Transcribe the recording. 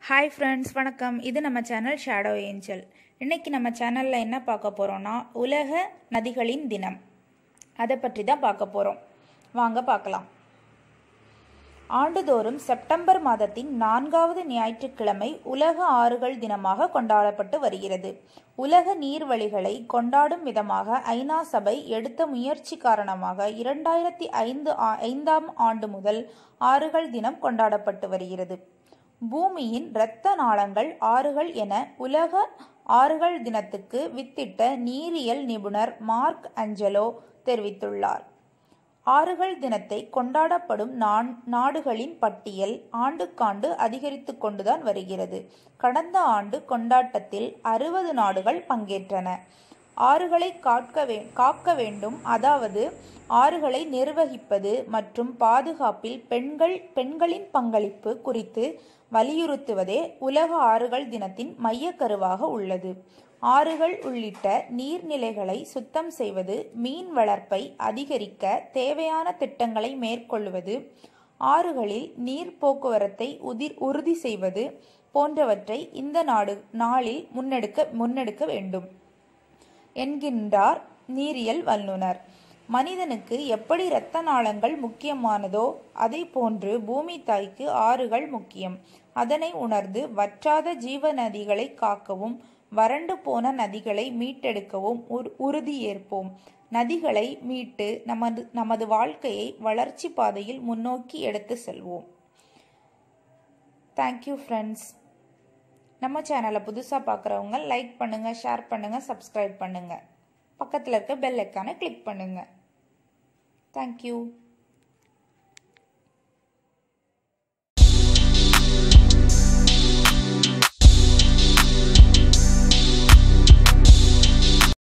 Hi friends, வணக்கம். இது நம்ம சேனல் ஷேடோ ஏஞ்சல். இன்றைக்கி நம்ம சேனலில் என்ன பார்க்க போகிறோன்னா, உலக நதிகளின் தினம். அதை பற்றி தான் பார்க்க போகிறோம். வாங்க பார்க்கலாம். ஆண்டுதோறும் செப்டம்பர் மாதத்தின் 4வது ஞாயிற்றுக்கிழமை உலக ஆறுகள் தினமாக கொண்டாடப்பட்டு வருகிறது. உலக நீர்வழிகளை கொண்டாடும் விதமாக ஐநா சபை எடுத்த முயற்சி காரணமாக 2005ஆம் ஆண்டு முதல் ஆறுகள் தினம் கொண்டாடப்பட்டு வருகிறது. பூமியின் இரத்த நாளங்கள் ஆறுகள் என உலக ஆறுகள் தினத்துக்கு வித்திட்ட நீரியல் நிபுணர் மார்க் அஞ்சலோ தெரிவித்துள்ளார். ஆறுகள் தினத்தை கொண்டாடப்படும் நாடுகளின் பட்டியல் ஆண்டுக்காண்டு அதிகரித்து கொண்டுதான் வருகிறது. கடந்த ஆண்டு கொண்டாட்டத்தில் 60 நாடுகள் பங்கேற்றன. ஆறுகளை காக்க வேண்டும், அதாவது ஆறுகளை நிர்வகிப்பது மற்றும் பாதுகாப்பில் பெண்களின் பங்களிப்பு குறித்து வலியுறுத்துவதே உலக ஆறுகள் தினத்தின் மையக்கருவாக உள்ளது. ஆறுகள் உள்ளிட்ட நீர்நிலைகளை சுத்தம் செய்வது, மீன் வளர்ப்பை அதிகரிக்க தேவையான திட்டங்களை மேற்கொள்வது, ஆறுகளில் நீர் போக்குவரத்தை உறுதி செய்வது போன்றவற்றை இந்த நாளில் முன்னெடுக்க வேண்டும் என்கின்றார் நீரியல் வல்லுநர். மனிதனுக்கு எப்படி இரத்த நாளங்கள் முக்கியமானதோ அதை போன்று பூமி தாய்க்கு ஆறுகள் முக்கியம். அதனை உணர்ந்து வற்றாத ஜீவ நதிகளை காக்கவும் வறண்டு போன நதிகளை மீட்டெடுக்கவும் உறுதியேற்போம். நதிகளை மீட்டு நமது வாழ்க்கையை வளர்ச்சி பாதையில் முன்னோக்கி எடுத்து செல்வோம். Thank you friends. நம்ம சேனலை புதுசாக பார்க்குறவங்க லைக் பண்ணுங்கள், ஷேர் பண்ணுங்கள், சப்ஸ்கிரைப் பண்ணுங்கள். பக்கத்தில் இருக்க பெல் ஐக்கானை கிளிக் பண்ணுங்கள். தேங்க்யூ.